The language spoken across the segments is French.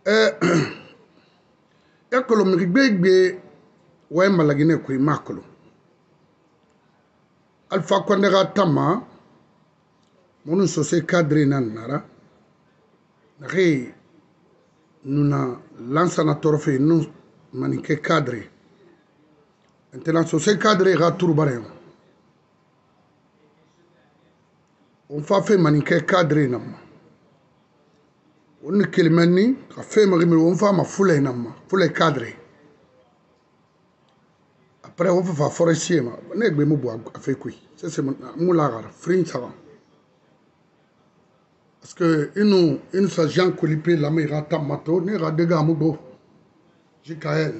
Ekolo migbe ouais malagine kui makolo. Alpha Condega Tama, mon société cadre nanara, ré nous na lansana torfe nous manique cadre. Maintenant société cadre ra turbaré. On fait manique cadre nam. On kilimani, a fait on fait ma foule nam, foule cadre. Après on fait forestier ma, ne gbe mo bois a fait quoi. C'est mon lagar, fringe ça va. Parce que nous s'agent colipé la meilleure tamato, ne ra de gamubo. JKL.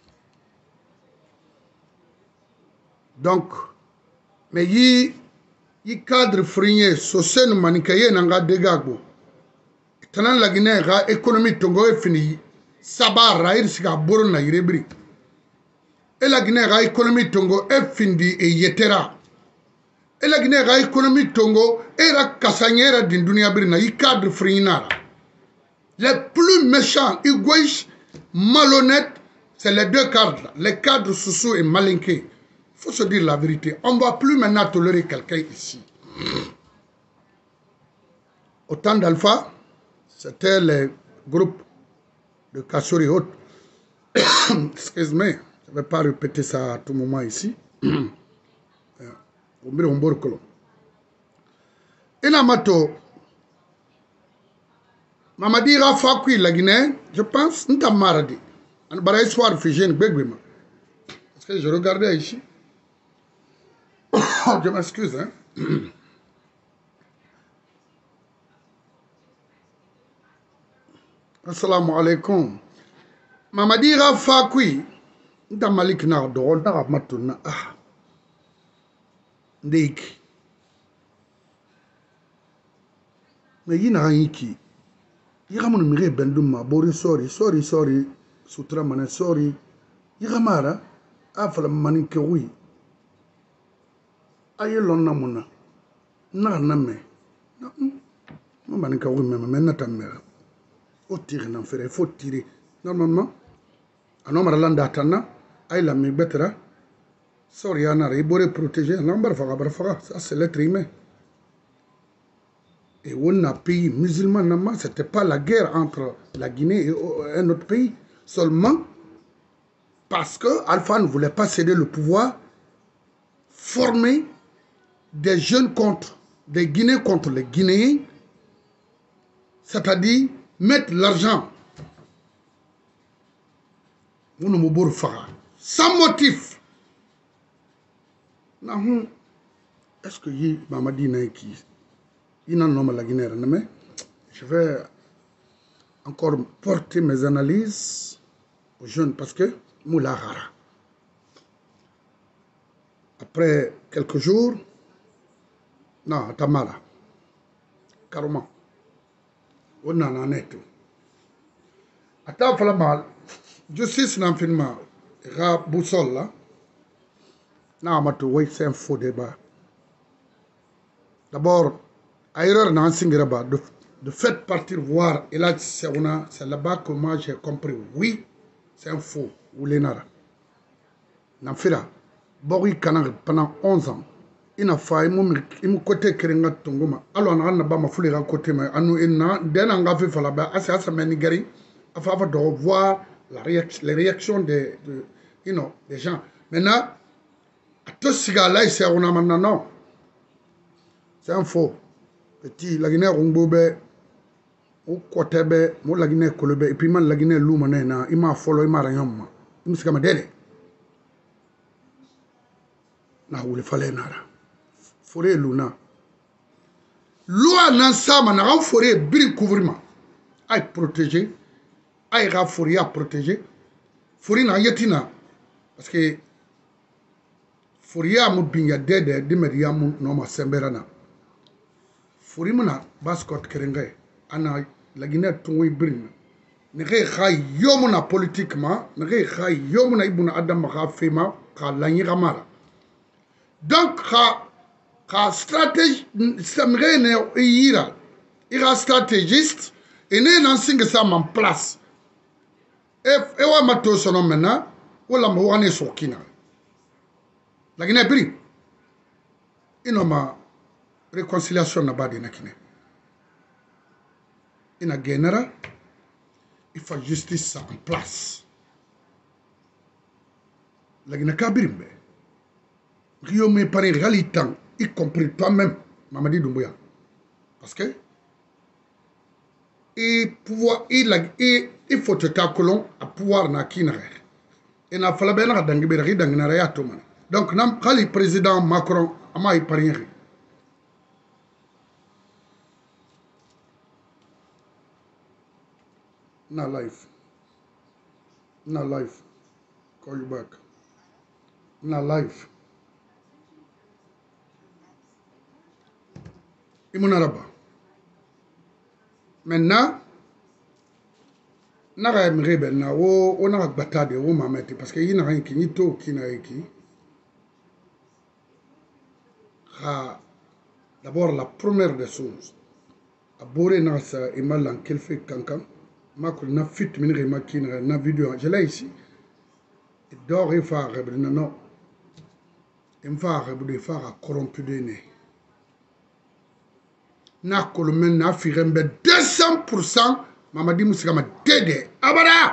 Donc, mais yi cadre fringe, so sen manikaye nanga de gagbo. Tanan la Guinée ra économie tongo e fini. Sabar ra irsiga boro na irebri. Et la Guinée ra économie tongo e findi e yetera. Et la Guinée ra économie tongo era kasanyera din dunia brina yi cadre frinara. Les plus méchants, égoïstes, malhonnêtes, c'est les deux cadres, les cadres Soussou et Malinké. Il faut se dire la vérité. On ne va plus maintenant tolérer quelqu'un ici. Au temps d'Alpha, c'était les groupes de Kassori Haute. Excuse-moi, je ne vais pas répéter ça à tout moment ici. Inamato, Mamadi Rafakui, la Guinée, je pense, nous sommes mardi. On va histoire figée, parce que je regardais ici. Je m'excuse, hein. Assalamu alaikum. Mamadi Rafakui, nous sommes Malik Nardo, nous sommes Matuna. Ah. Ndeki. Mais il y a un qui. Il y a un mire benduma, bori sorry, sutra mana sorry. Il y a mara, afala manike oui. Aye lonna mona. Na me. Non manike oui mais na ta mère. Faut tirer n'en faire, il faut tirer. Normalement, un homme ralanda tana, aye la mi betera. Sorry, Anna, il faut protéger. Ça, c'est l'être humain. Et on a pays musulman, ce n'était pas la guerre entre la Guinée et un autre pays. Seulement parce que Alpha ne voulait pas céder le pouvoir, former des jeunes contre, des Guinéens contre les Guinéens, c'est-à-dire mettre l'argent sans motif. Est-ce que y Mamadi Naiki il n'en nomme la Guinée, mais je vais encore porter mes analyses aux jeunes parce que Moulahara. Après quelques jours, non, Tamara, carrément, on en est tout. Attends, mal, justice n'a finalement, Boussol là. Non, c'est un faux débat. D'abord, ailleurs dans Singraba, de fait partir voir Elad Seouna, c'est là-bas que moi j'ai compris. Oui, c'est un faux. Ou l'enara. N'afira. Bori Kanang pendant 11 ans. Il n'a pas eu côté Keringa Tongoma. Alors on n'a pas ma foule à côté, mais à nous, dès qu'on a fait là-bas, à ce Menigari, afin de voir les réactions des gens. Maintenant, tout ce gars-là, c'est non. C'est un faux. Petit, la Guinée Rumbobe, ou Kotebe, ou la Guinée Kolebe, et puis man la Guinée Lumana, il m'a follow, il m'a rien. Il m'a dit, comme délai. Na ou le fallait nara. Forêt Luna. Loi Nansama n'a pas forêt bri couvrement. Aïe protégé. Aïe ra forêt à protéger. Forêt na yetina. Parce que Fouriya mu binya dede dimeria mu noma semberana. Fouri muna baskot kerengay ana la Guinée tungui brin. Nege khay yomuna politiquement, nege khay yomuna ibuna adam kha fema kha lanyi gamara. Donc kha stratégie samre ne yira. Ira stratégiste et ne nansinga ça en place E wa mato sono maintenant wala mo wane sokina la Guinée bri inoma réconciliation na badi na kine ina genera il faut justice en place la Guinée kabirimbe Rio me pare réalitant y compris toi-même Mamadi Doumbouya parce que il faut te tacolon à pouvoir na kinare et na fala bena dangibere danginare ya to man donc nam khali président Macron ama y pare na life call you back na life imunaraba maintenant naga mrebe na wo naga batade wo mamete parce que yina rien ki to kina eki d'abord la première des choses abore na sa imalan kelfe kankan mako na fit minire makina na vidéo je l'ai ici et dort et fa non il va rebouder faire corrompu de né na kolomen na firembe 200% Mamadi Musikama dede abada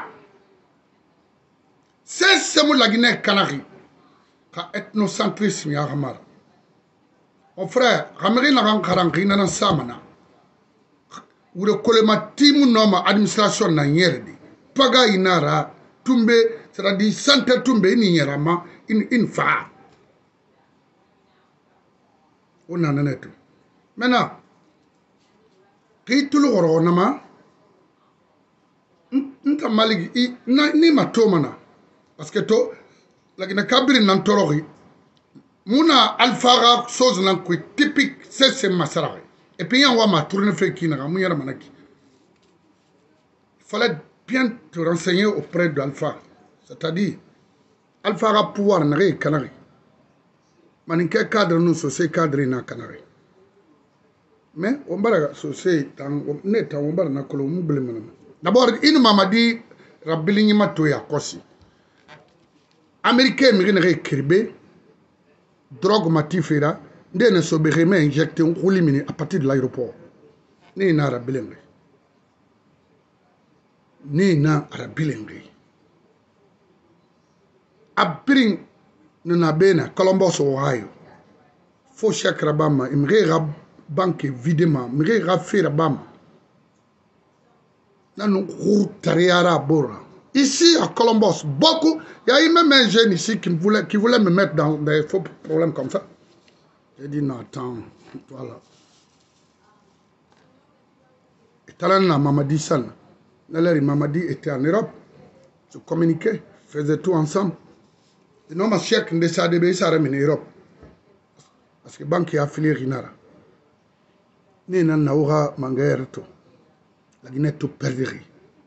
c'est semu la Guinée Canari ka ethnocentrisme ya hamar mon frère rameri na ran karangi na samana wure kolema timu noma administration na nyerdi paga inara tumbe c'est-à-dire santé tumbe ni nyerama in fa on en est tout maintenant qui tout le ronama nta maligi ni matomana parce que to la Guinée kabiri nan torori muna alfara chose nan ko typique c'est masara et puis on va ma tourner fait qui na mu yara manaki il fallait bien te renseigner auprès de Alpha c'est-à-dire Alpha a pouvoir na ré canari maninke cadre nous société cadre na canari mais on bara société tan net on bara na kolo mu blema d'abord une Mamadi rabili mato ya kosi américain mi ne kirbe drogue matifera ndene so be reme injecté un roulimini à partir de l'aéroport ni na rabilengi abring na bena Columbus Ohio fo chakra bama imre rab banque videment imre rafira bama nan tariara bora ici à Columbus beaucoup il y a eu même un jeune ici qui voulait me mettre dans des faux problèmes comme ça. J'ai dit non attends voilà et talana Mamadi San Mamadi était en Europe je communiquais faisait tout ensemble et non ma chèque de ça de ça en Europe parce que banque est affiliée Rinara ni nan naura mangaerto la Guinée tout perdri.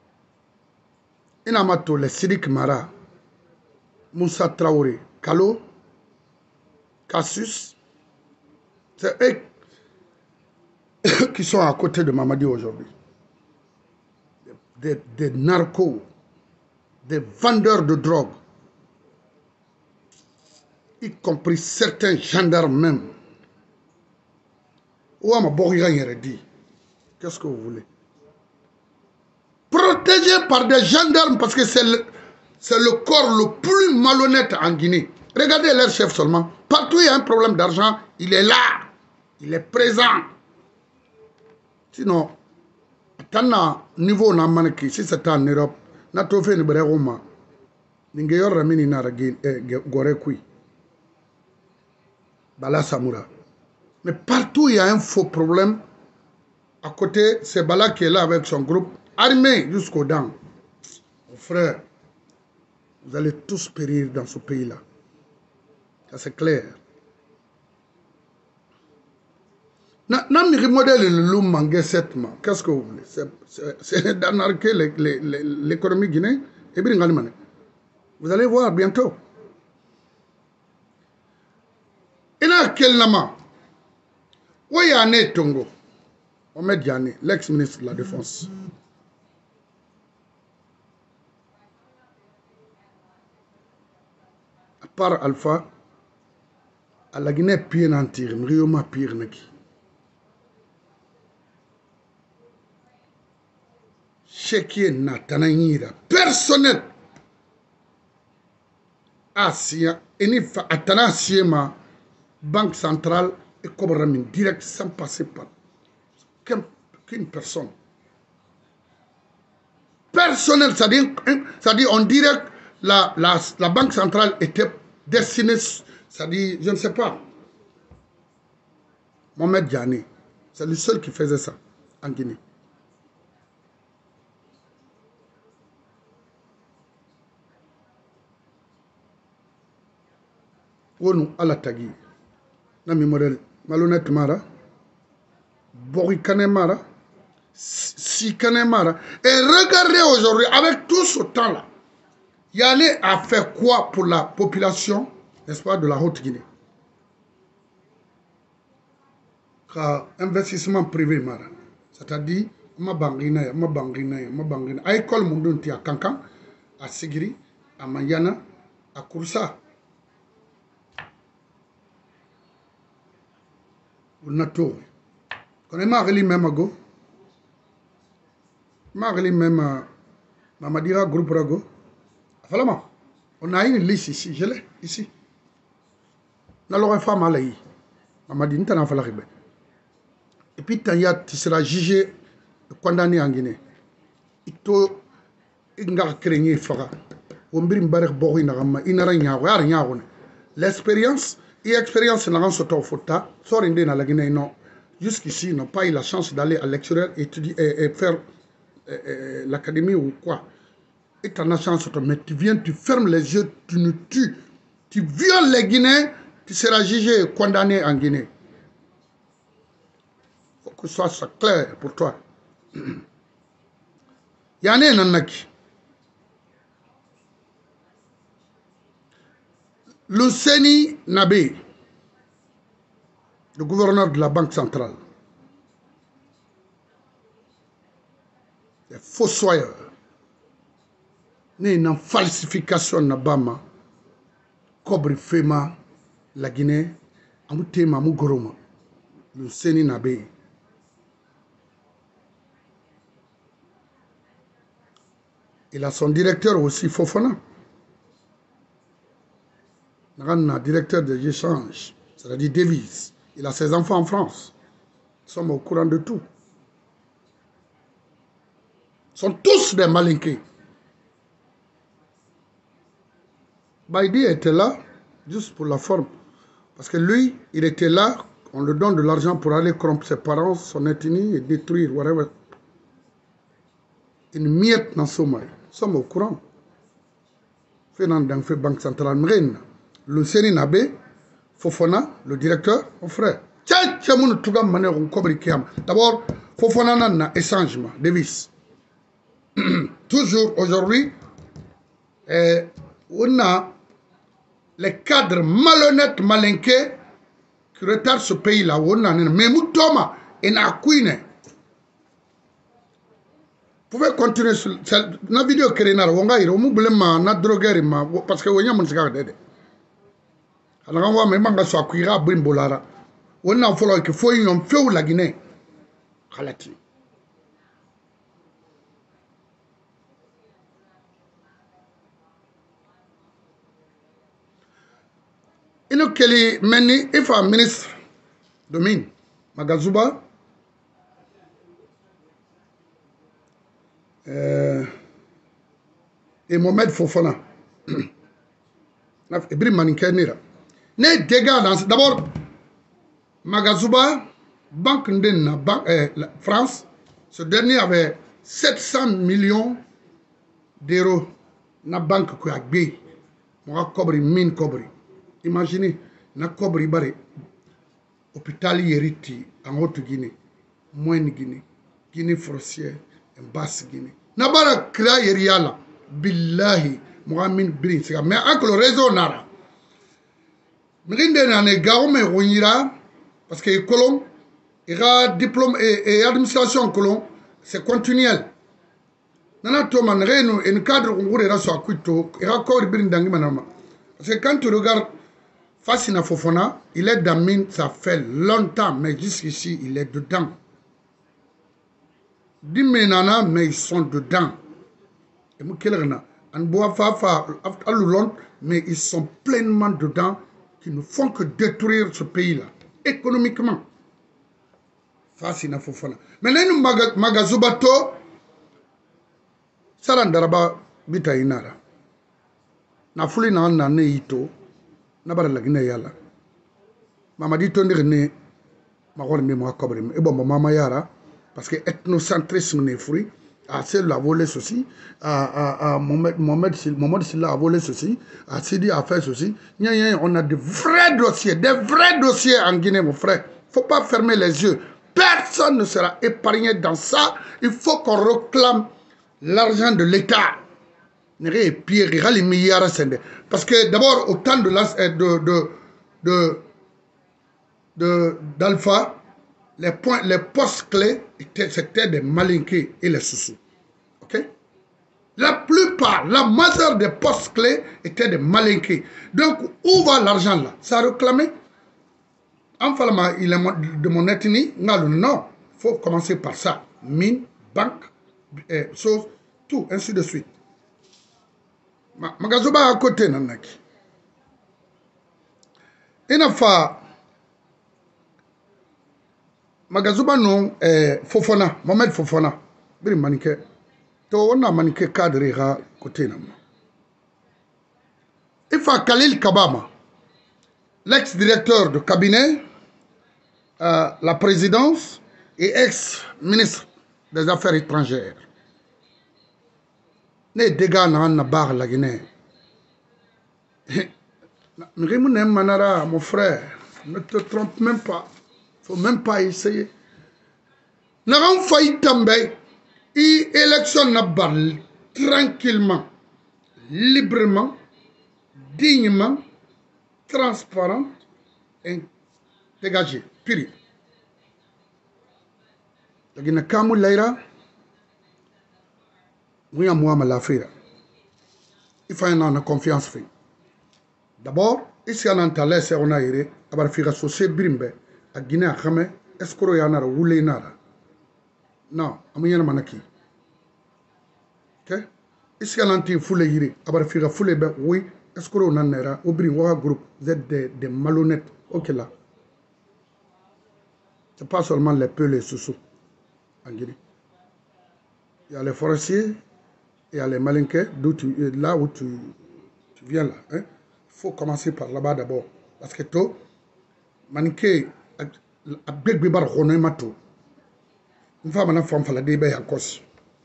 Inamato les Sidik Mara, Moussa Traoré, Kalo, Cassius, c'est eux qui sont à côté de Mamadi aujourd'hui. Des narcos, des vendeurs de drogue, y compris certains gendarmes même. Ouama Borira dit, qu'est-ce que vous voulez? Protégé par des gendarmes parce que c'est le corps le plus malhonnête en Guinée. Regardez leur chef seulement. Partout où il y a un problème d'argent, il est là. Il est présent. Sinon, à niveau namanaki, si c'est en Europe, nato fait une bréroma. Ningeyor ramini nara gorekui. Bala Samoura. Mais partout où il y a un faux problème, à côté, c'est Bala qui est là avec son groupe. Armé jusqu'aux dents. Mon frère, vous allez tous périr dans ce pays-là. Ça c'est clair. N'a modèle le loup mangué 7 mois. Qu'est-ce que vous voulez? C'est d'anarquer l'économie guinéenne. Vous allez voir bientôt. Il y a quel nama? Où y a né Tongo? Omed Diané, l'ex-ministre de la Défense. part Alpha, à la Guinée, pire n'antir, Mrioma pire naki. Chéquier Natananira, personnel. Asia, Enifa, Atana Siema, Banque centrale et Kobramin, direct sans passer par qu'une personne. Personnel, c'est-à-dire on dirait que la Banque centrale était destinée, c'est-à-dire, je ne sais pas, Mohamed Diané, c'est le seul qui faisait ça en Guinée. Wonu ala tagi na mi modèle malhonnête mara Bori Kanemara si Kanemara et regardez aujourd'hui avec tout ce temps là Yane a fait quoi pour la population, n'est-ce pas, de la Haute-Guinée? Investissement privé mara, c'est-à-dire ma bangina à école mundunti à Kankan, à Sigiri, à Mayana, à Koursa. Nato. Quand on a même à go, même Mamadira groupe rago. Vraiment, on a une liste ici, je l'ai ici. N'alors femme à l'aïe. Mamadi n'tana fala ribe. Et puis tu seras jugé, condamné en Guinée. Ito inga craigné fara. Ombrim barek bori na gama inara nyawo. L'expérience et expérience n'a rien sauté au fota. Sort indé na la Guinée non. Jusqu'ici, n'ont pas eu la chance d'aller à l'extérieur étudier et faire l'académie ou quoi. Et tu as la chance, mais tu viens, tu fermes les yeux, tu nous tues. Tu violes les Guinéens, tu seras jugé et condamné en Guinée. Il faut que ce soit clair pour toi. Yane Nanaki. Luceni Nabé, le gouverneur de la Banque centrale, les fossoyeurs, une falsification na bama, Kobri Fema, la Guinée, Amutema Mugoroma, Luceni Nabé. Il a son directeur aussi, Fofana. Directeur des échanges, c'est-à-dire devises. Il a ses enfants en France. Ils sont au courant de tout. Ils sont tous des malinqués. Baïdi était là, juste pour la forme. Parce que lui, il était là, on lui donne de l'argent pour aller corrompre ses parents, son ethnie et détruire, whatever. Une miette dans son mari. Ils sont au courant. Fernand fait Banque centrale Mrine. Le Seni Nabé, Fofana, le directeur, mon frère. D'abord, Fofana n'a échangement, devis. Toujours aujourd'hui, on a les cadres malhonnêtes, malinqués, qui retardent ce pays-là. Mais Moutoma, et Nakouine. Vous pouvez continuer sur la vidéo que vous avez, parce que vous avez alors on va même pas soit cuira brimbolara on a fallu que faut une feu la Guinée khalati ino keli meni ifa ministre de mine Magazuba et Mohamed Fofana Ibrahim Maninkenira. Les dégâts d'abord, Magazuba, Banque Ndena, France, ce dernier avait 700 millions d'euros dans la banque qui a gagné. Moi, Kobri, mine Kobri. Imaginez, na Kobri Baré, hôpital Yeriti, en Haute-Guinée, Moyenne Guinée, Guinée Forestière, en Basse Guinée. Nabara Kra Yeriala, Billahi, Mohamed Brin, mais avec le réseau Nara. Parce que Colomb, il a diplôme et administration Colomb, c'est continuel. Nana Thomas, un cadre où il a soit quitto, il a encore bien d'angi manama. Parce que quand tu regardes Fassina Fofana, il est dans mine, ça fait longtemps, mais jusqu'ici, il est dedans. Dimenana, mais ils sont dedans. Et Moukelrana, Anboa Fafa, Alulon, mais ils sont pleinement dedans, qui ne font que détruire ce pays-là, économiquement. Fassina Fofana. Maintenant, nous Magazubato, Sarandaraba Bita Inara. Na fuli na ne ito, na bara lagina yala. Mama dit on ne magor me mo kobre e bon mama yara parce que ethnocentrisme ne fruit a c'est la volé ceci à Mohamed Silla a volé ceci à Sidi a fait ceci on a de vrais dossiers en Guinée mon frère. Faut pas fermer les yeux, personne ne sera épargné dans ça. Il faut qu'on réclame l'argent de l'État. Parce que d'abord au temps d'Alpha, les postes clés c'était des Malinqués et les Soussous. Ok? La plupart, la majeure des postes clés étaient des Malinqués. Donc où va l'argent là? Ça a réclamé? En Falama, il est de mon ethnie? Non, il faut commencer par ça. Mine, banque, choses, tout, ainsi de suite. Magazuba à côté nanaki. Inafa Magazuba non Fofana, Mohamed Fofana. Biri manike. To wana manike cadre à côté nam. Ifa Khalil Kabama, l'ex-directeur de cabinet, la présidence et ex-ministre des Affaires étrangères. Ne dégâts na bar la Guinée. Manara, mon frère, ne te trompe même pas. Faut même pas essayer. N'avons failli tomber. Et élection n'a pas tranquillement, librement, dignement, transparente et dégagée. Pire. La Guinée Kamou Laira. Oui, à moi, la faire. Il faut une confiance. D'abord, ici, on a laissé on a iré, à faire associer Brimbe, à Guinée, à Kame, Escoro Yanara, Wule Nara. Non, à moi, manaki. Ok? Ici, on a été foulé iré, à faire foulé, oui, Escoro Nanera, au Brimwa groupe, vous êtes des malhonnêtes. Ok, là. Ce n'est pas seulement les peu, les sous en Guinée. Il y a les forestiers. Il y a les Malinqués, là où tu viens là. Il faut commencer par là-bas d'abord. Parce que toi, Malinqué, a bébé bar rené mato. Une femme en femme fala débat à cause.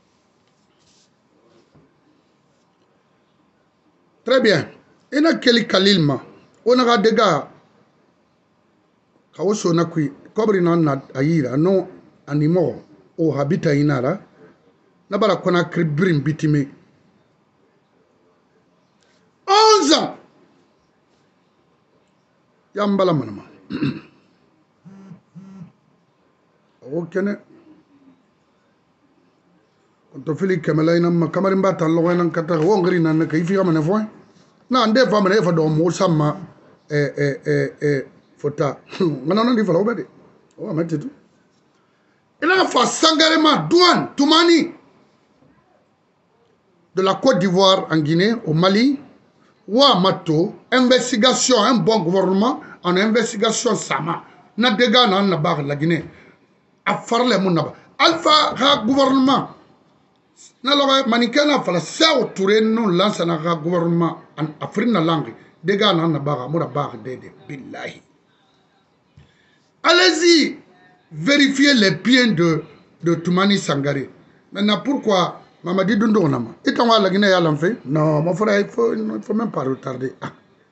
Très bien. Il y a Kelly Kalilma. On a des gars. Kawoso na kui. Kobrina na ayira. Non animaux. Au habitat inara. Nabara kona kribrim bitime 11 ans yambala manama okene to fili kamala ina kamarin bata lo ina kata wongri na kai fi amane fo na ande fa mane fa do mo sama fota ngana no di fa lo bede o amatitu ina fa sangarema douane Toumani de la Côte d'Ivoire en Guinée, au Mali, ou à Mato, investigation, un bon gouvernement, en investigation sama. Na dega na na bar la Guinée. A farle mon naba. Alpha ha gouvernement. Na lo manikana fala sa autouré non lance na ha gouvernement en Afrique na langue. Dega na na bar mo bar de billahi. Allez-y vérifier les biens de Toumani Sangaré. Maintenant pourquoi Mamadi Dundo Nama. Et quand la Guinée a l'enfant? Non, mon frère, il ne faut même pas retarder. Ah.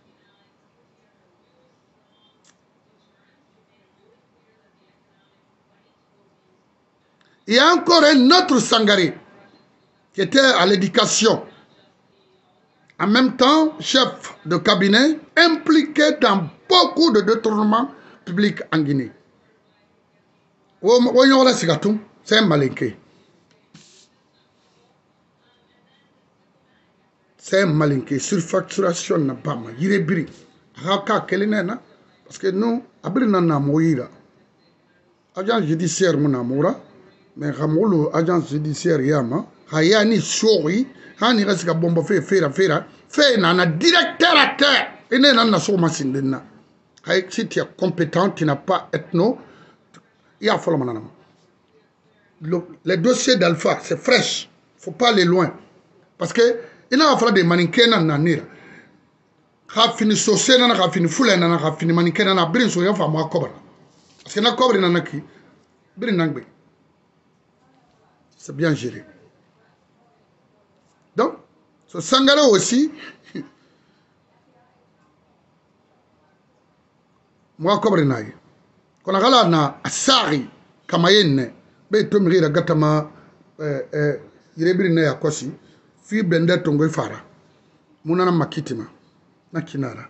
Il y a encore un autre Sangaré qui était à l'éducation. En même temps, chef de cabinet, impliqué dans beaucoup de détournements publics en Guinée. C'est un Malinqué. c'est un malinqué, surfacturation n'a pas ma yirebiri. Haka kelinena parce que nous abri na moira. Agence judiciaire mon amoura mais ramolo agence judiciaire yama hayani shori hani rasika bomba fera fait nana directeur à terre et nana soma sindena. Si tu es compétent, tu n'as pas ethno, il y a fallu les dossiers d'Alpha, c'est fraîche. Il ne faut pas aller loin. Parce que il n'a pas fallu des mannequins dans l'année. Il a fini saucer, il a fini fouler, il a fini mannequin, il a brin sur un femme à cobra. Parce que na cobra n'a qui, brin n'angbe. C'est bien géré. Donc, ce Sangara aussi, moi cobra n'aille. Quand on a na asari, kamayenne, be to miri gatama, yirebiri na yakosi, fi blender tongo fara. Munana makitima. Na kinara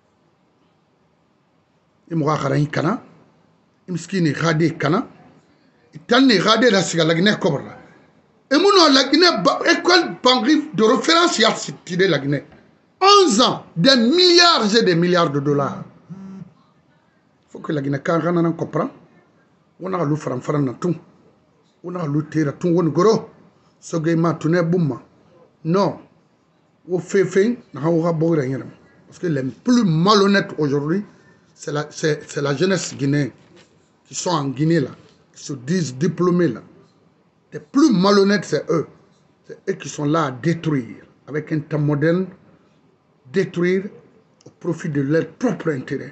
imwa kharain kana imskini khade kana itanni khade la siga lagne kobra et muno lagne école banque de référence ya cité lagne 11 ans des milliards et des milliards de dollars faut que lagne kan kana comprend on a lu faram na tout on a lu tera tout won goro so ma tune bumma non au fait na ha bogra nyiram. Parce que les plus malhonnêtes aujourd'hui, c'est la jeunesse guinéenne qui sont en Guinée là, qui se disent diplômés là. Les plus malhonnêtes, c'est eux. C'est eux qui sont là à détruire, avec un temps moderne, détruire au profit de leur propre intérêt.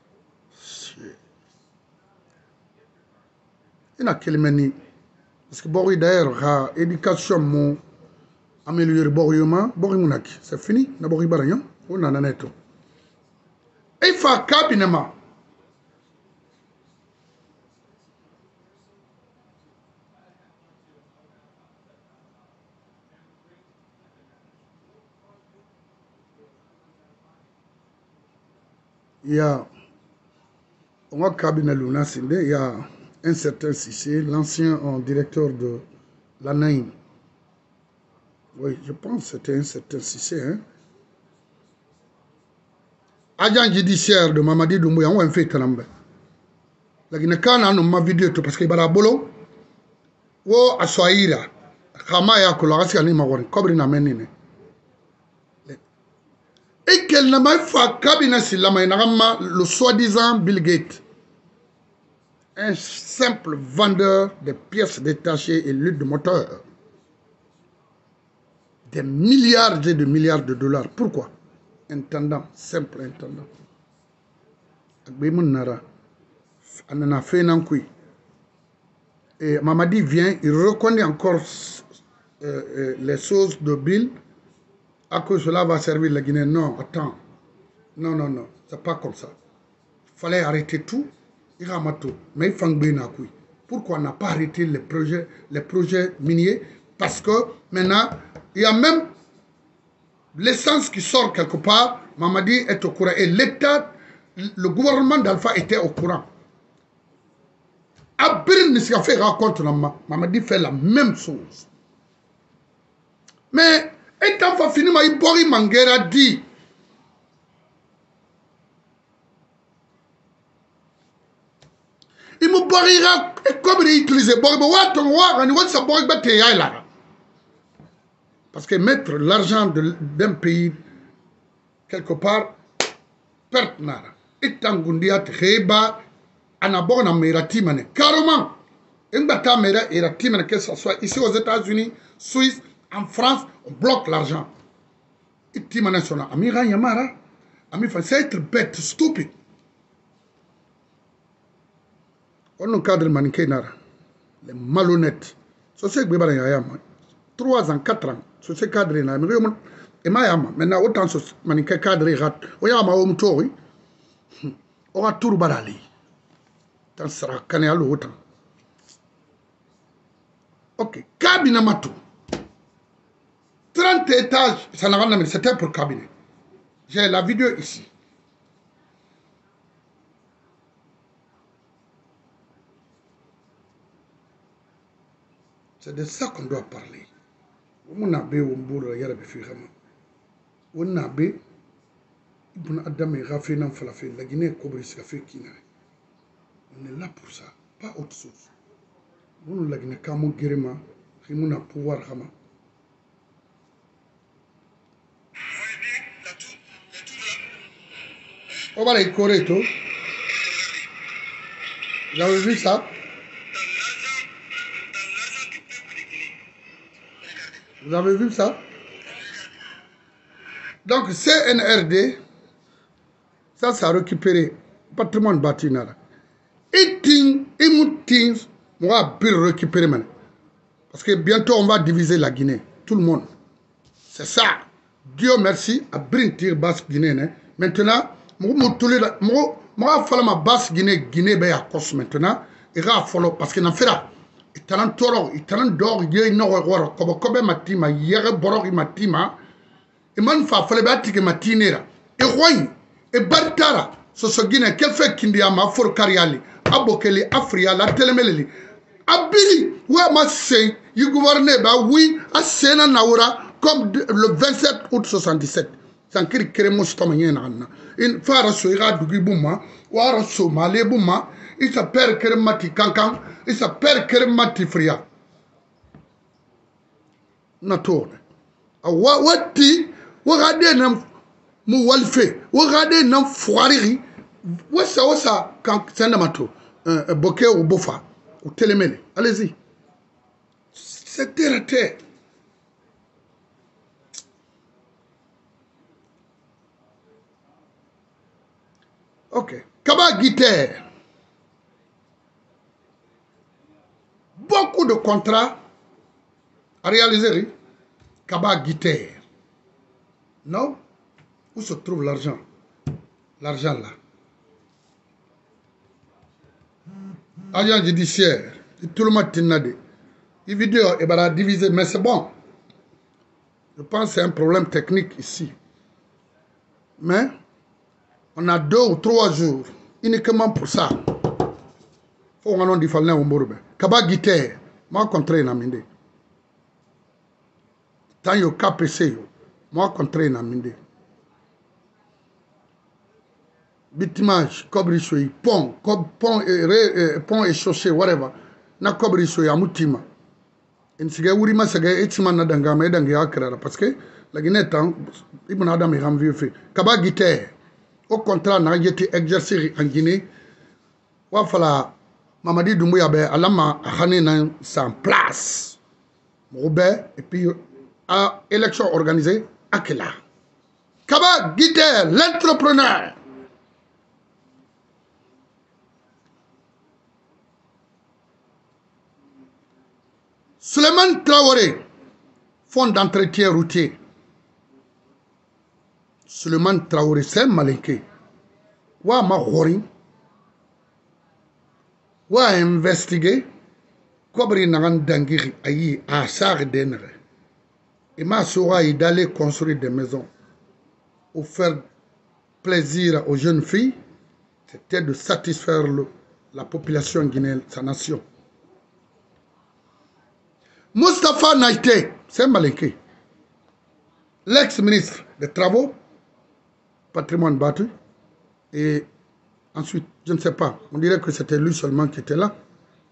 Il y a quel meni. Parce que Bori d'ailleurs, l'éducation m'a amélioré Bori Mounaki. C'est fini, na Bori Barayan. On en a tout. Il faut un cabinet. Il y a un cabinet Luna Sinde, il y a un certain Sissé, l'ancien directeur de l'ANAIM. Oui, je pense que c'était un certain Sissé. Hein? Agent judiciaire de Mamadi Doumbouya, on a fait Talambe. La Guinée-Kana a ma vidéo parce qu'il y a un bolo. Wo Aswaïra, Kamaya Kolorasi Animawari, Kobrina Menine. Et qu'elle n'a pas fait cabinet si la main le soi-disant Bill Gates. Un simple vendeur de pièces détachées et l'huile de moteur. Des milliards et de milliards de dollars. Pourquoi? Intendant, simple intendant. Et Mamadi vient, il reconnaît encore les choses de Bill. À cause cela va servir la Guinée. Non, attends. Non, c'est pas comme ça. Il fallait arrêter tout. Mais il faut pourquoi on n'a pas arrêté les projets miniers? Parce que maintenant, il y a même l'essence qui sort quelque part. Mamadi est au courant. Et l'État, le gouvernement d'Alpha était au courant. Abir Nisika fait raconte, Mamadi fait la même chose. Mais, étant fa fini, il Bori Mangera dit. Il me borira et comme il utilise Bori, parce que mettre l'argent d'un pays quelque part, perte nara. Et tangundiat reba anabona meratimane. Carrément, Mbata mera eratimane, que ce soit ici aux États-Unis, Suisse, en France, on bloque l'argent. Et timane sona. Amira Yamara, Ami c'est être bête, stupide. On nous cadre mannequin nara. Les malhonnêtes. C'est ce que je veux dire. 3 ans, 4 ans. C'est ce cadre là. Et maintenant, autant ce mannequin cadre rat. Oyama Omtori. On a tout barali. Tant sera canéal autant. Ok. Cabinet Matou. 30 étages. Ça n'a rien à c'était pour cabinet. J'ai la vidéo ici. C'est de ça qu'on doit parler. On a bé au mbour, il y a des filles. on a bé, Ibn Adam et Rafé n'en falafé, la Guinée Cobri Safé Kina. On est là pour ça, pas autre chose. On la Guinée Kamo Guérima, Rimuna pouvoir Hama. On va les correcto. Vous avez vu ça? Vous avez vu ça? Donc, CNRD, ça a récupéré le patrimoine bâti. Et moi, je vais récupérer maintenant. Parce que bientôt, on va diviser la Guinée. Tout le monde. C'est ça. Dieu merci à Brintir basse Guinée. Maintenant, moi, je ma basse Guinée, Guinée, ben, à cause maintenant. Il va falloir, parce qu'il en fait là. Il talent toro, il talent d'or, il y a une heure, comme matima, il y a un borog matima. Et man fa fallait battre que matinera. Et roy, et bartara, ce Guinée, quel fait qu'il y a ma for cariali, abokeli, afria, la télémélé. Abili, ouais, ma c'est, il gouvernait, bah oui, à Sena Naura, comme le 27 août 77. Sans qu'il crée mon stomac. Une farasso ira du bouma, ou arasso malé bouma, il s'appelle Kermati Kankan, il s'appelle Kermati Fria. Natone. Wati, regardez nam mu walfe, regardez nam foiriri, wasa quand c'est un amato, un bokeh ou bofa, ou télémène. Allez-y. C'est terre à terre. Ok. Kaba Guiter. Beaucoup de contrats à réaliser. Kaba Guiter. Non? Où se trouve l'argent? L'argent là. Agent judiciaire. Tout le monde tinade. Les vidéos est divisé, mais c'est bon. Je pense que c'est un problème technique ici. Mais on a 2 ou 3 jours uniquement pour ça. Faut qu'on ait fallu un bourbe. Kaba Guiter. Moi, contre Naminde. Tant yo KPC yo. Moi, contre Naminde. Bitimage, Kobrisui, pont et chaussée, whatever. Na Kobrisui, Amutima. En sige Wurima Sega, Etiman Nadangama, Edangi Akra, parce que la Guinée, Ibn Adam est rendu fait. Kaba Guiter. Au contraire, n'a été exercé en Guinée. Wafala, Mamadi Doumbouya, Alama, Hané, sans place. Robert, et puis, à élection organisée, Akela. Kaba Guiter, l'entrepreneur. Suleiman Traoré, fonds d'entretien routier. Suleiman Traoré, c'est malinké. Wa ma hori. Wa investiguer. Kobri nagan dangiri ayi a sar denere. Et ma sera d'aller construire des maisons. Pour faire plaisir aux jeunes filles. C'était de satisfaire la population guinéenne, sa nation. Moustapha Naïté, c'est malinké. L'ex-ministre des Travaux, patrimoine battu. Et ensuite, je ne sais pas, on dirait que c'était lui seulement qui était là.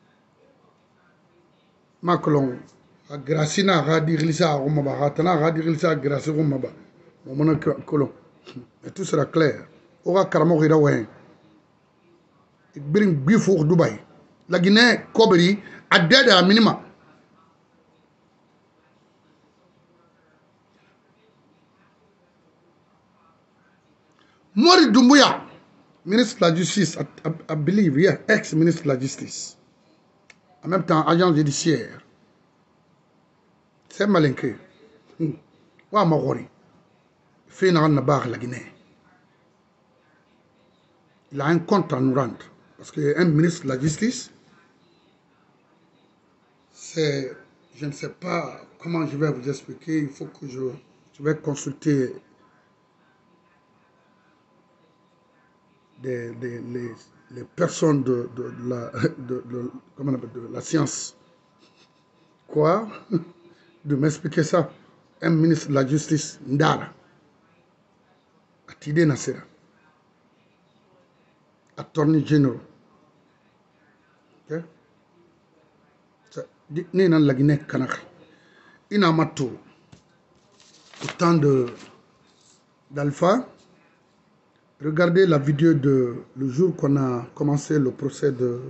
Macron, Gracina, Radirlisa, Romaba, Ratana, Radirlisa, Graci, Romaba. Mon colon. Et tout sera clair. Ora Karamorira Wen. Il bring Bifour Dubaï. La Guinée, Kobri, a dead à minimum. Mori Doumbouya, ministre de la Justice, I believe, yeah, ex-ministre de la Justice. En même temps, agent judiciaire. C'est malinké. Wa Mahori. Fait na barre la Guinée. Il a un compte à nous rendre. Parce qu'un ministre de la Justice, c'est, je ne sais pas comment je vais vous expliquer, il faut que je vais consulter les personnes de la science. Quoi? De m'expliquer ça. Un ministre de la Justice, Ndara. Tide Nasera. Attorney General. Ok? Né dans la Guinée Conakry. Inamato. Au temps d'Alpha. Regardez la vidéo de le jour qu'on a commencé le procès de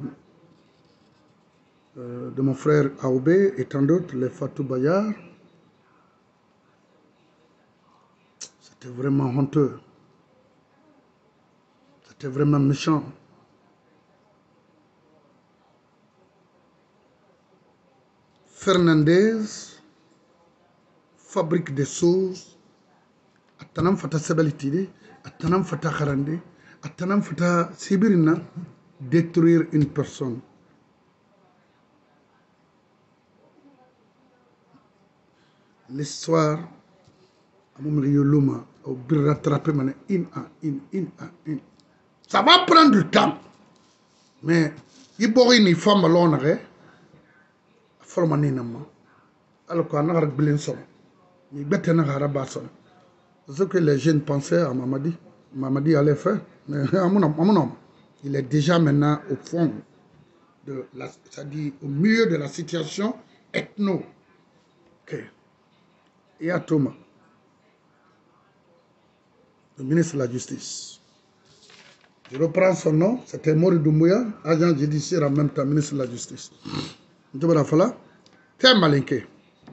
mon frère Aoubé et tant d'autres, les Fatou Bayar. C'était vraiment honteux. C'était vraiment méchant. Fernandez fabrique des choses. Atanam fata sebalitide, atanam fata kharande, atanam fata sibirina, détruire une personne. L'histoire, ça va prendre du temps. Mais il faut une femme à alors qu'on a un ce que les jeunes pensaient à Mamadi, Mamadi allait faire. Mais il est déjà maintenant au fond de la, c'est-à-dire au milieu de la situation ethno. Okay. Et à Thomas, le ministre de la Justice. Je reprends son nom, c'était Mori Doumbouya, agent judiciaire en même temps, ministre de la Justice. Très malinqué.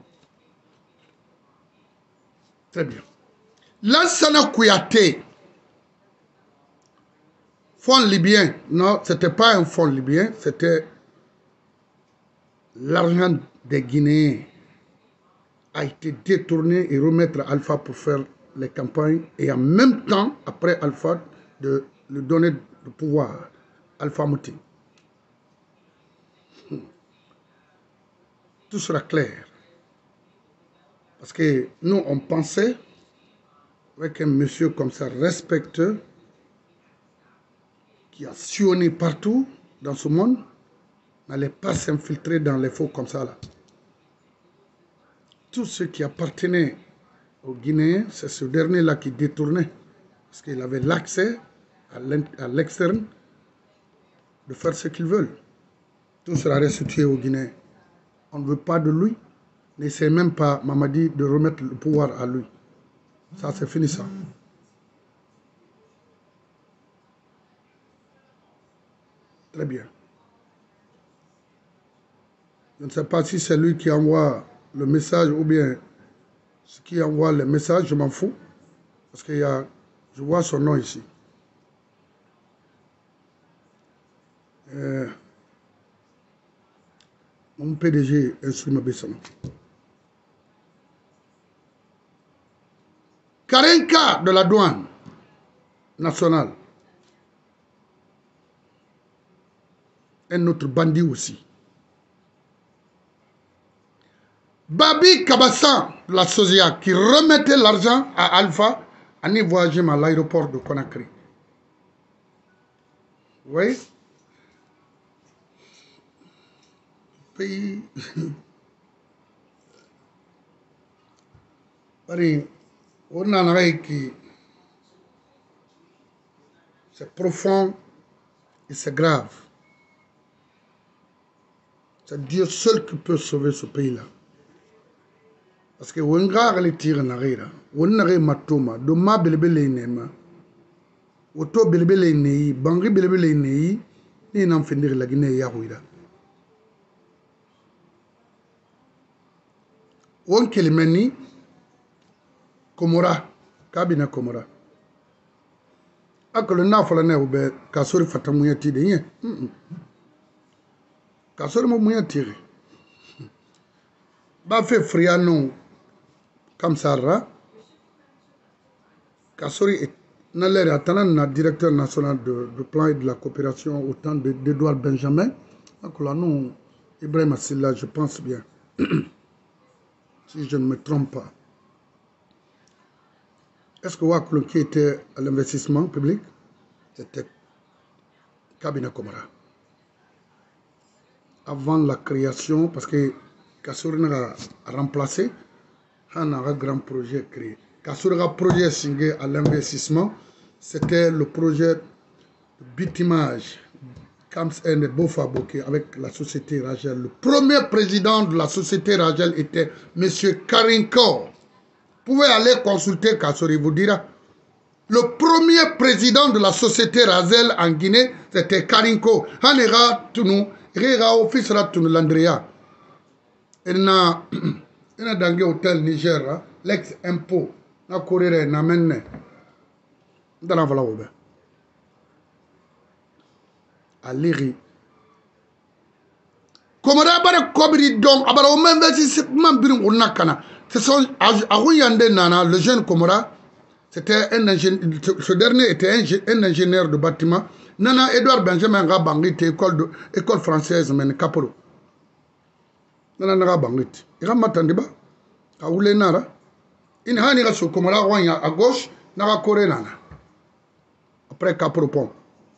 Très bien. Lansana Kouyaté, fonds libyen, non, ce n'était pas un fonds libyen, c'était l'argent des Guinéens a été détourné et remettre à Alpha pour faire les campagnes et en même temps, après Alpha, de lui donner le pouvoir, Alpha Mouti. Tout sera clair. Parce que nous, on pensait, avec un monsieur comme ça, respectueux, qui a sillonné partout dans ce monde, n'allait pas s'infiltrer dans les faux comme ça là. Tout ce qui appartenait aux Guinéens, c'est ce dernier-là qui détournait. Parce qu'il avait l'accès à l'externe de faire ce qu'ils veulent. Tout sera restitué aux Guinéens. On ne veut pas de lui. N'essaie même pas, Mamadi, de remettre le pouvoir à lui. Ça, c'est fini ça. Très bien. Je ne sais pas si c'est lui qui envoie le message ou bien ce qui envoie le message, je m'en fous. Parce que je vois son nom ici. Mon PDG instrument Bessama. Karenka de la douane nationale. Un autre bandit aussi. Babi Kabassan de la Sosia qui remettait l'argent à Alpha en y voyageant à l'aéroport de Conakry. Vous voyez? Pays. On a un qui. C'est profond et c'est grave. C'est Dieu seul qui peut sauver ce pays-là. Parce que on a les tirs en arrière. On a les matoma. Doma belebele nema. Oto belebele nei. Bangri belebele nei. Ni n'en finir la Guinée yahuida. On kelimeni. Komora. Kabina Komora. Akolo na fola na ube. Kasori fatamuya tide nye. Kasori mo muya tire. Ba fait friano. Comme ça, Kassori est le directeur national de plan et de la coopération au temps d'Edouard Benjamin. Donc là, nous, Ibrahim Assila, je pense bien, si je ne me trompe pas. Est-ce que Wakoulou qui était à l'investissement public, c'était Kabina Komara. Avant la création, parce que Kassori a remplacé, un grand projet créé. Quand ce projet signé à l'investissement, c'était le projet de bitumage Camps et Bofaboké avec la société Ragel. Le premier président de la société Ragel était M. Karinko. Vous pouvez aller consulter Kassori, vous dira. Le premier président de la société Ragel en Guinée, c'était Karinko. Hanera Tunu, Rera Office Ratunu Landrea. Il n'a dans le hôtel Niger, l'ex-impôt, na Corée, na menne. Dans la valeur. À l'iri. Komara bara kobri donc abara o même investissement birin on nakana. Ce sont Aouyande Nana, le jeune Komara, c'était un ingénieur, ce dernier était un ingénieur de bâtiment. Nana Edouard Benjamin Rabangit, école française, mais Capolo. Nana Rabangit. Il a matandiba. Aoulé Nara. Il y a un sur Komara à gauche, Nara Corée Nana. Après Capolo Pont.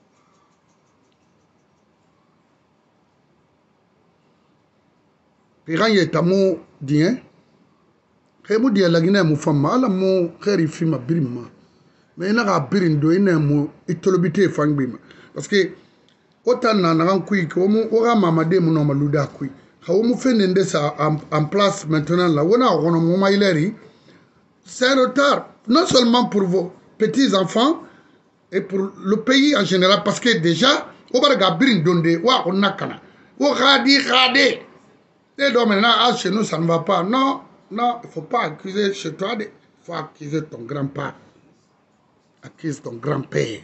Quand il est à mon dien, il y a la Guinée, mon femme, ala mon kheri fima birima. Mais il y a birindo, il y a mon itolobité fangbima. Parce que autant n'en kui que mon aura mamade mon nom maluda kui. How mon fait n'ende ça en place maintenant là. On a mon maileri. C'est un retard, non seulement pour vos petits enfants et pour le pays en général, parce que déjà, au baraga birindonde, wa on nakana, au radi. Et donc maintenant, chez nous, ça ne va pas. Non, non, il ne faut pas accuser chez toi. Il faut accuser ton grand-père. Accuse ton grand-père.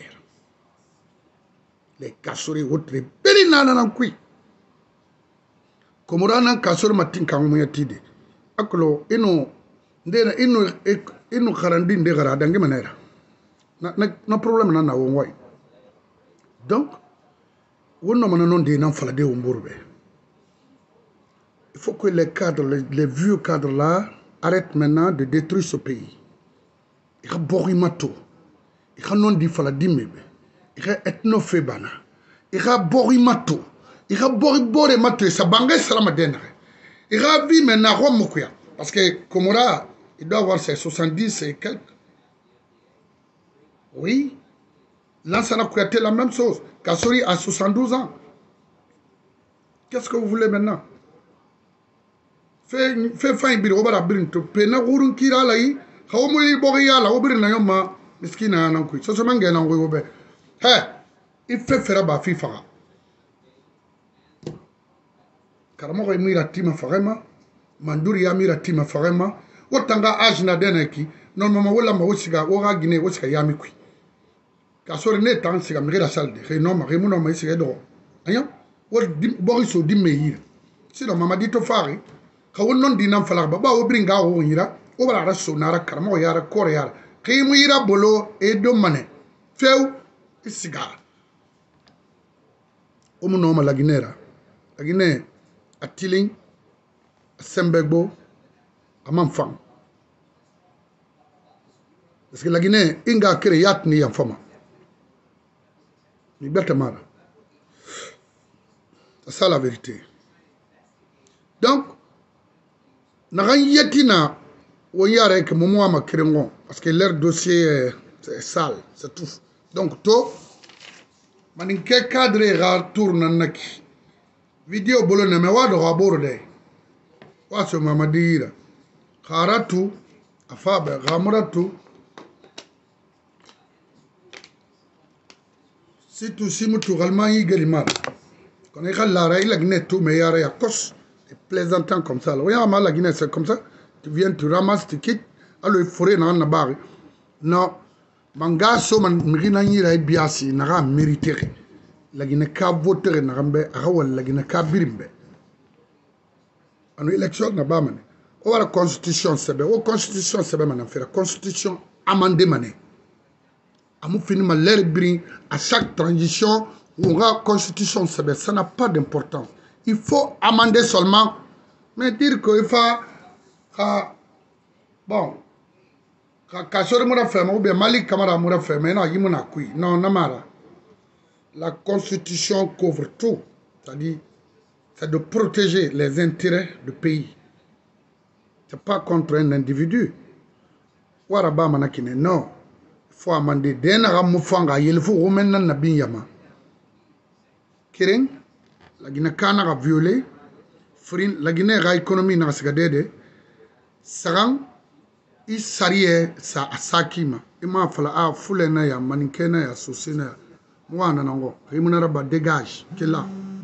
Les kassori, autres, les périnananan kui. Komorana kassori matin kamuyatide. Aklo, ino karandi ndegara dangi manera. Na problème na wonwai. Donc, wono mananon de nan falade umburbe. Il faut que les cadres, les vieux cadres là, arrêtent maintenant de détruire ce pays. Il y a Borimato, il y a non di Faladimebe, il y a ethnofébana, il y a Borimato, il y a Borimato, et ça bangue salamadena. Il y a vu maintenant Romokuya, parce que Komora, il doit avoir ses 70 et quelques. Oui, Lansana Kouyaté la même chose. Kassori a 72 ans. Qu'est-ce que vous voulez maintenant? Fait fin biro bara birinto pena gurun kira lai hawo yi bogi yala o birin na yoma miskina nan ku so so manga nan go be il fait faire ba fi faga karamo ko mira tima fagema manduri ya mira tima fagema wotanga ajna deneki normalement wala ma wosiga o ga gine wosiga yami ku ka sori ne tan siga mi gera salde re no ma re mu no ma siga do ayo wo bogi so dimme yi sino mama dito fari kawon non dinam falar ba o bringa o yira o bala raso nara karamo yara kore yara kimu yira bolo e do mane few isiga o mu no ma laginera lagine atiling sembegbo amam fam parce que lagine inga kere yatni yam fama ni beta mara c'est ça la vérité. Donc Naran yetina oyare que momo ama kerengon parce que leur dossier est sale, c'est tout. Donc to maninke cadre ra tourne naki vidéo bolone me wado raborde waso mamadira kharatu afabe gamratu si tu simutu galman yigelimar kon khalla ra ila gnetu me yara yakos plaisantant comme ça. Regarde, la Guinée, c'est comme ça. Tu viens, tu ramasses, tu quittes. Alors, il faudrait n'a pas. Non. Manga, so, man, mirina yira et biasi, n'a mérité. La Guinée, ka voter, n'a rambe, awal, la Guinée, ka birimbe. En élection, n'a pas mané. Ou la constitution, c'est bien. Ou constitution, c'est bien, man, fait la constitution amendée, mané. Amou fini, ma l'air brin, à chaque transition, ou la constitution, c'est bien. Ça n'a pas d'importance. Il faut amender seulement, mais dire qu'il faut, bon, Kassori moura ferme, ou bien Malik Kamara moura ferme, non, il mouna kui, non, namara. La constitution couvre tout, c'est-à-dire, c'est de protéger les intérêts du pays. C'est pas contre un individu. Waraba manakine, non. Il fo amande dena ga mufanga yelfu women nan nabin yama kiring lagina kana ga violer frin lagina ga economy na sigadede sarang isariye sa asakima ima fala a fulena ya maninkena ya sosina mwana nango rimunara ba dégage kila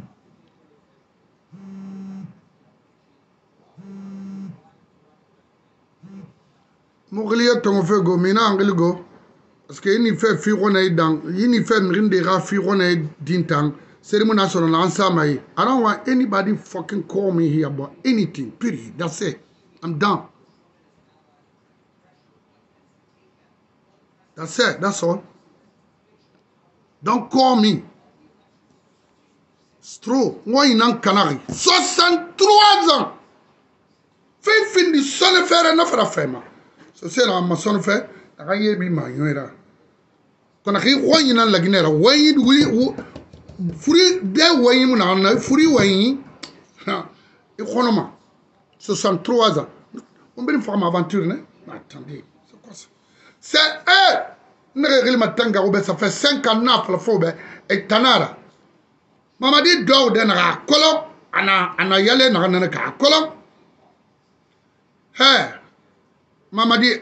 mogliya tongo fe go mina angeli go parce que ini fait firone dans ini fait mrinde ra firone dintang ceremony so na ansama yi I don't want anybody fucking call me here about anything period that's it I'm done that's it that's all don't call me stro moi inan kanari 63 ans fait fin du sonne faire na fera fema so c'est la ma sonne fait raye bi ma yoira kona ki woyi nan laginera woyi furi de woyi mu na furi woyi ha e konoma 63 ans on ben femme aventure ne attendez c'est quoi ça c'est ne règle matanga obe ça fait 5 ans na la fobe et tanara mamadi do de na kolo ana yale na ka kolo he mamadi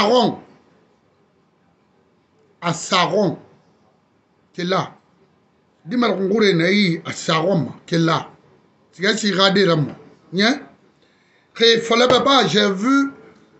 à Saron qui est là dis-moi qu'on goure naï à Saron qui est là c'est qu'elle s'y radé là moi hein il fallait pas j'ai vu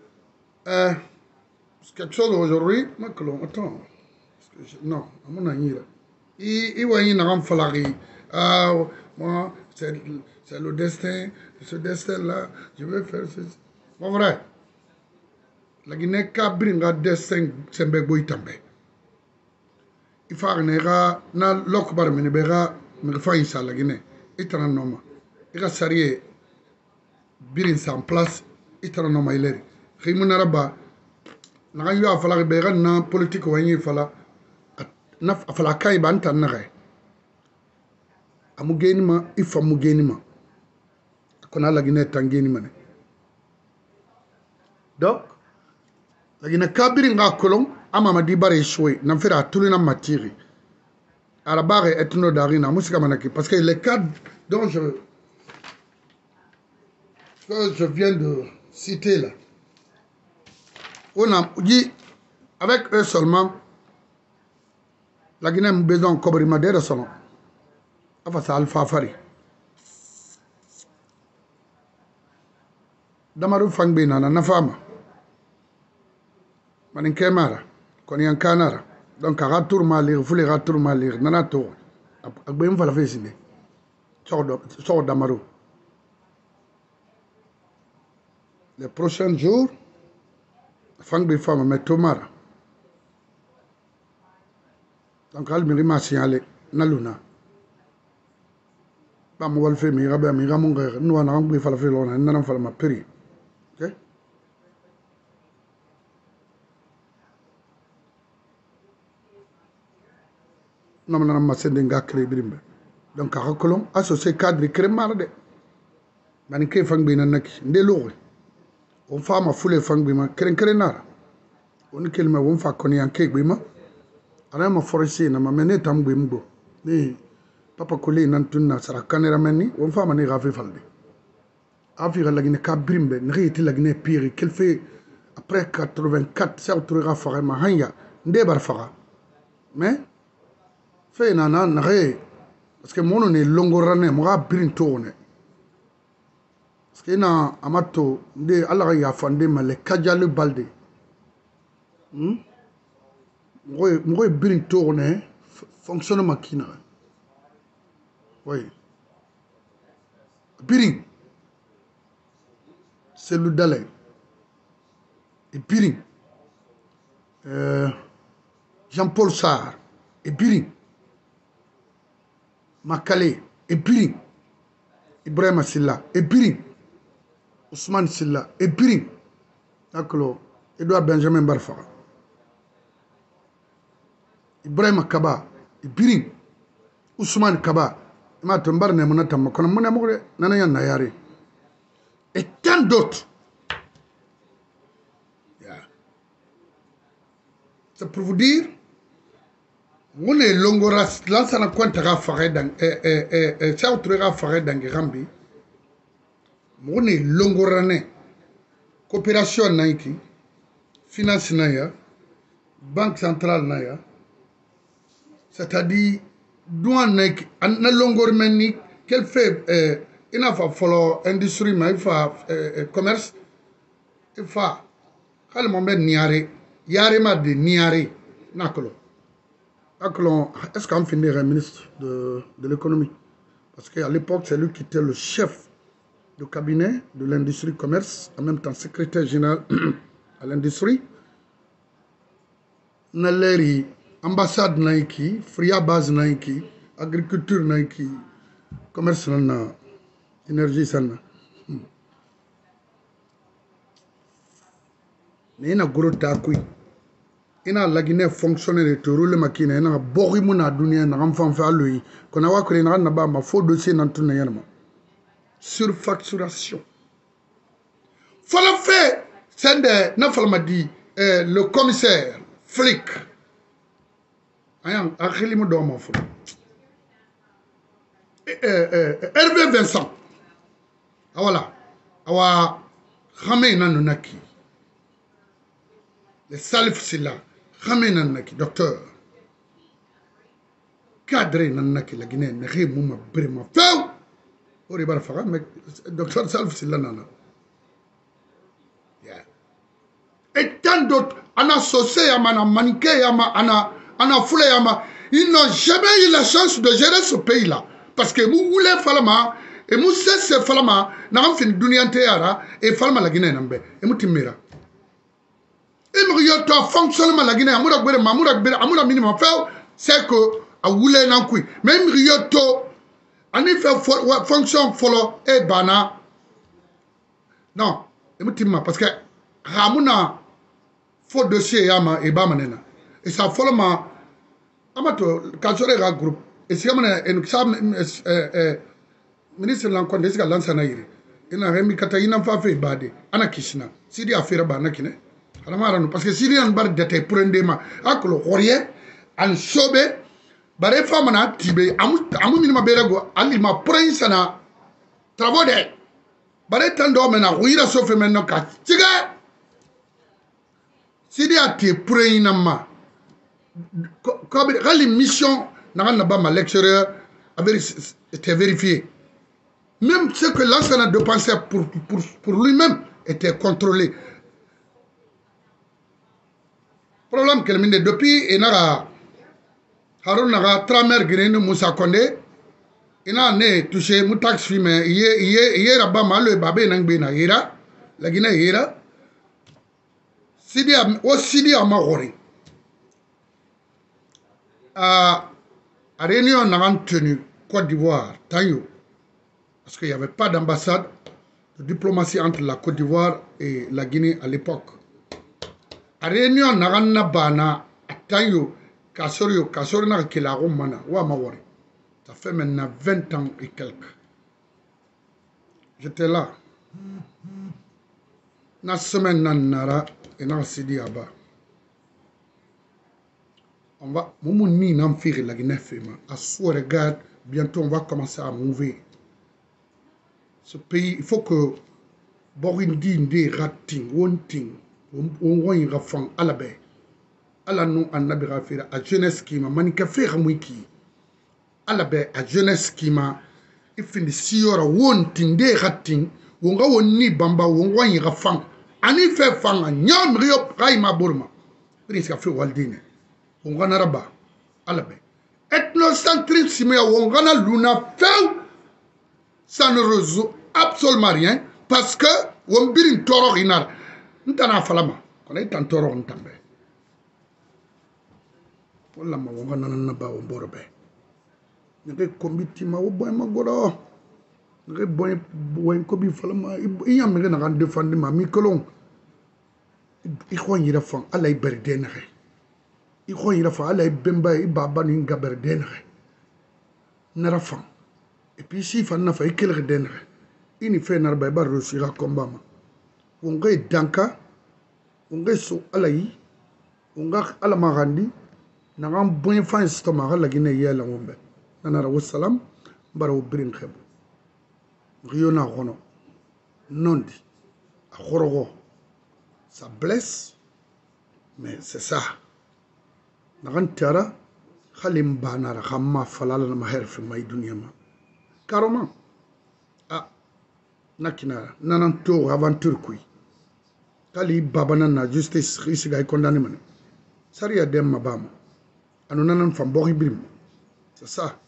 quelque chose aujourd'hui Macron attends non à mon avis là il voit une rame falari moi c'est le destin ce destin là je vais faire ceci bon vrai la Guinée kabringa destin sembe boy tambe il faut na lokbar min bega mi fa insha la Guinée itana noma ira sarié birin en place itana noma ileri khimuna rabba na yu afala bega na politique wani fala na afala kay banta na gay amu geni ma ifa mu geni ma kona la Guinée tangeni mane donc la Guinée kabiri nga kolon ama di bare choué na fera tulina matiri arabare etno darina musika manaki parce que les cas dont je viens de citer là on a dit avec eux seulement la Guinée a besoin de cobri madera solo afa sa alfa fari damaru fangbe na fama manin kemara kon yan kanara donc a retour malir fule retour malir nana to agbe mfala fesinde so damaru les prochains jours fangbe fama mais tomara donc al mi ma signalé na luna ba mo wal fe mi rabe mi ramon ngere no na ngbe fala fe lona nana fala ma péri ok non non ma sende nga créé birimbe donc a kolon associé cadre créé marde man ke fangbe na naki nde lowe on fama fule fangbe ma créé nara on kelma won fa koni an ke ma ana ma forestier na ma mene tambe mbo ni papa koli nan tunna sara cameraman ni on fama ni rafi falde afira la Guinée ka birimbe ni riti la Guinée pire qu'elle fait après 84 ça autoura fara ma hanya nde bar fara mais fait nana nare parce que mon ne longorane mo ga birin tourne parce que na amato de ala ya fande male kajalu balde mo birin tourne fonctionne makina oui birin c'est le dalai et birin Jean-Paul Sarr et birin Makale et Biring, Ibrahim Silla et Biring, Ousmane Silla et Biring, d'accord, Edouard Benjamin Barfara, Ibrahim Kaba et Biring, Ousmane Kaba, ma tombar ne monatam kono mona mogre nana yan nayari et tant d'autres. C'est pour vous dire, on est longoras, l'ancien quantara faré dans, ça outrera faré dans Gambi, on est longorane, coopération naïki, finance naïa, banque centrale naïa, c'est-à-dire, douane naïki, na longormeni, qu'elle fait, il n'a pas follow industrie, mais il fait commerce, il fait, quand le moment niare, yare ma de niare, nakolo. Est-ce qu'on finirait ministre de l'économie? Parce qu'à l'époque, c'est lui qui était le chef de cabinet de l'industrie commerce, en même temps secrétaire général à l'industrie. Naleri, ambassade naiki, fria base naiki, agriculture naiki, commerce nana, énergie sana. Mais il y a gros takui. Ina lagine fonctionnaire to rôle makina ina bori muna dunia na enfant fa lui kona wa kure na ba ma faux dossier nan tuna yanma surfacturation fala fait sende na fala ma dit le commissaire flic ayan akhili mu do ma fu Hervé Vincent awala awa xamé nanu naki le Salif Silla xamé nan naki docteur cadre nan naki la Guinée ne xé muma brima few ori bar faga mais docteur Salif Silla nana yeah. Et tant d'autres ana sosé yama ana maniké yama ana foulé yama ils n'ont jamais eu la chance de gérer ce pays là parce que vous voulez falama et vous cessez falama na fin dunia yara et falama la Guinée nambe et mutimira il to fonctionnement la Guinée amura gbere mamura gbere amura minimum fait c'est que a wule nan kui même rioto ani fait fonction follow e bana non et mutima parce que ramuna faux dossier yama e ba manena et ça follow ma amato kasore ga groupe et si amana en ministre l'encontre est-ce que lança na yiri ina remi kata ina fa fe bade ana kishina sidi affaire ba na kine parce que si rien bar dete prendema akolo horye an sobe bare famana tibe amu minima berego ali ma prince na travaux de bare tando mena ruira sofe menno ka tiga si dia te prena ma ko be gali mission na ba ma lecturer avait été vérifié même ce que l'enseignant de penser pour lui-même était contrôlé. Problème que le mine depuis et naga Haroun naga tramer green Moussa Kondé ina ne touché mu tax fi mais yé rabba malo babé nang be na yera la Guinée yera sidi ama hori à réunion naga tenu Côte d'Ivoire Tayo parce qu'il n'y avait pas d'ambassade de diplomatie entre la Côte d'Ivoire et la Guinée à l'époque. A réunion naganna bana atayo kasori na kilago mana wa mawari ça fait maintenant 20 ans et quelques j'étais là na semaine nanara et na sidi aba on va moumou ni nam faire la Guinée fema à soi regarde bientôt on va commencer à mouver ce pays il faut que Borindi ndi rating wonting on va faire à la baie à la non en nabira faire à jeunesse qui m'a maniqué faire mouiki à la baie à jeunesse qui m'a il finit si ora wonting de rating on va woni bamba on va y faire ani fait faire un nyam rio raima burma prince a fait waldine on va naraba à la baie ethnocentrisme on va na luna fait ça ne résout absolument rien parce que on birin toro inar ntana falama kona itantoro ntambe wala ma wonga nanana ba womborbe ngé kombiti ma wo boy ma goro ngé boy ko bi falama iyam ngé na kan defandi ma mi kolon i khonyira fon alay berdenere i khonyira fon alay bemba i baba ni ngaberdenere nara fon et puis si fan na fa ikelre denere ini fe narba ba rosira kombama wongay danka wongay so alayi unga ala magandi nagam boy fan stoma la Guinée yela ngombe nanara wassalam bara ubrin kheb riona rono nondi a khorogo ça blesse mais c'est ça nagan tara khalim banara khamma falala ma herf may dunya ma carrément ah nakina nanan to aventure kuy kali babana na justice risiga condamné man sariya dem mabam anu nanan fam bo ibrim c'est ça.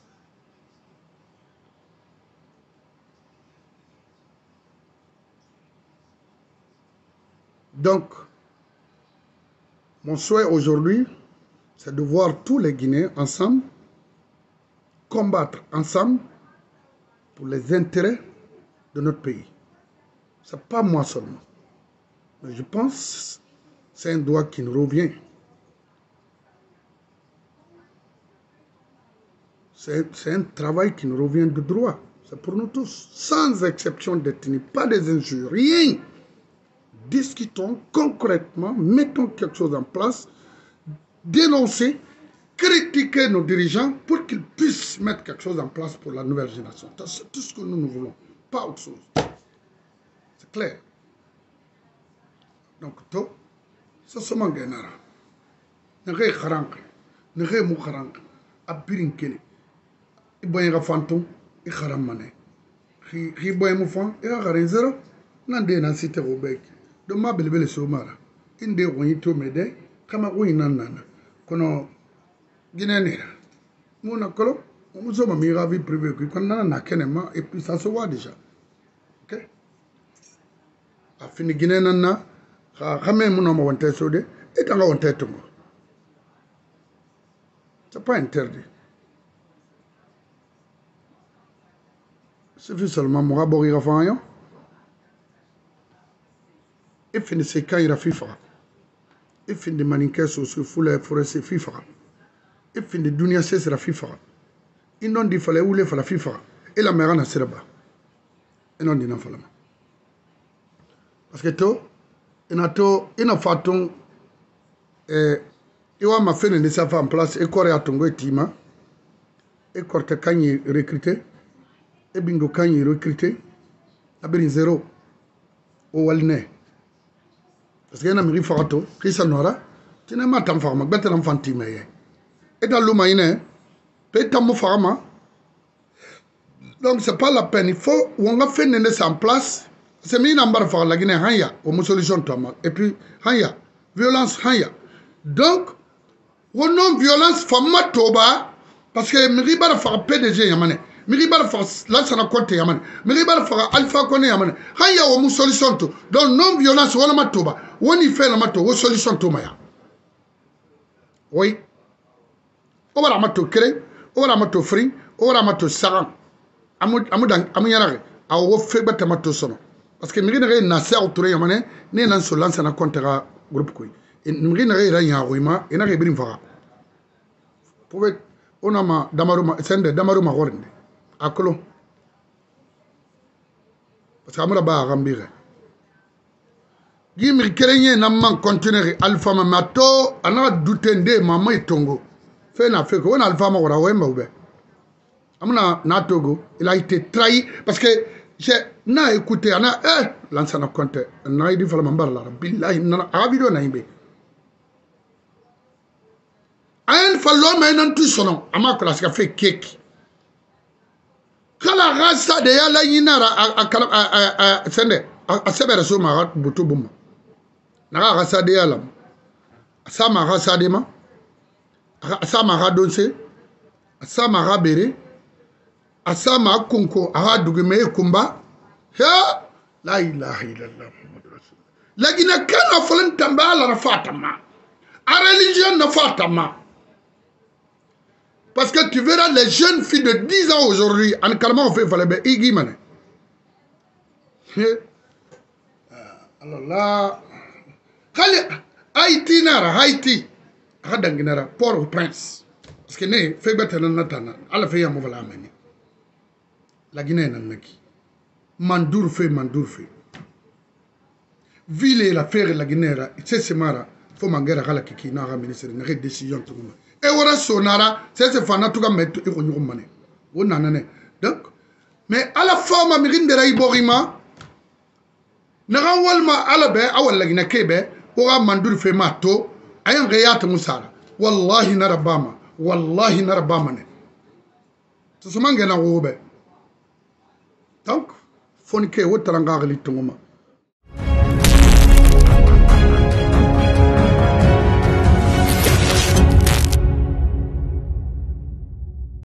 Donc mon souhait aujourd'hui c'est de voir tous les Guinéens ensemble combattre ensemble pour les intérêts de notre pays. C'est pas moi seulement. Mais je pense que c'est un droit qui nous revient. C'est un travail qui nous revient de droit. C'est pour nous tous, sans exception d'ethnie, pas des injures, rien. Discutons concrètement, mettons quelque chose en place, dénoncer, critiquer nos dirigeants pour qu'ils puissent mettre quelque chose en place pour la nouvelle génération. C'est tout ce que nous voulons, pas autre chose. C'est clair. Donc, tout, c'est ce que nous avons. Nous avons iboyenga fantum I kharam mané khi boy mu fan I khare zero nande nan cité ko bek do ma belbele so mara inde ko yito mede kama ko inanana kono ginenera muna kolo mu so ma mi ga vie privée ko kon nana kenema et puis ça se voit déjà. OK a fini ginenana khame mu no ma wonte so de et tanga wonte to c'est pas interdit. C'est seulement moi bori rafanyo et fin de ces cas il a FIFA et fin de maninke sur foule forest FIFA et fin de dunia c'est la FIFA ils n'ont dit fallait ou les fallait FIFA et la mère n'a serba et non dit non fallait parce que to ina faton iwa ma fait ne ça en place et coré à tongo tima et corte kanyi recruter et bingo kanyi recruter abiri zéro o walne parce que na mi fato kisa nora tina ma tam farma betel am fantime ye et dans l'uma ine pe tam farma donc c'est pas la peine il faut on va faire ne ça en place c'est mis number for la Guinée hanya o mo solution to et puis hanya violence hanya donc on non violence fama toba parce que mi riba fa PDG yamane mi riba fa Lansana Conté yamane mi riba fa Alpha Koné yamane hanya o mo solution to donc non violence wona matoba woni fait la mato o solution to maya oui o wala mato kre o wala mato free o wala mato saran amu yarare a wo fe bata mato sono parce que mi riba na sa autour yamane ne nan so Lansana Conté ga groupe koy mi riba ya roima ina ke birim fa pouvez on a ma damaruma sende damaruma gorinde akolo parce que amura ba gambire gimi kerenye na man continuer alpha mato ana dutende mama itongo fait na fait ko on alpha ma gora wemba ube amuna na togo il a été trahi parce que j'ai na écouté ana Lansana Conté na idi fala mambar la billahi na a video na imbe ayen fallo mais non tout son ama ko la fait cake kala rasa de ya la yinara a sende a sebere so ma butu bum na rasa de ya lam sa ma rasa de ma sa ma ra donse sa ma ra bere sa ma kunko a dugu me kumba ya la ilaha illallah muhammadur rasulullah lagina kana falan tambala rafatama a religion na fatama. Parce que tu verras les jeunes filles de 10 ans aujourd'hui, en calmant, on fait fallait Iggy Mané. Alors là, Haïti, Haïti, Port-au-Prince. Parce que ne fait bête natana, à la fait à mauvaise amener. La Guinée n'a pas. Mandour fait. Ville la faire la Guinée, c'est Semara. fo mangera kala kiki na ga ministre na décision to ma e wora sonara c'est fana to ga metto e ko nyugo mané wona nané donc mais ala forma mi rindera iborima na ga walma ala be awalla gina kebe o ga mandur fe mato ayan gayata musala wallahi na rabama ne to so mangena wobe donc foni ke wotaranga gali tunguma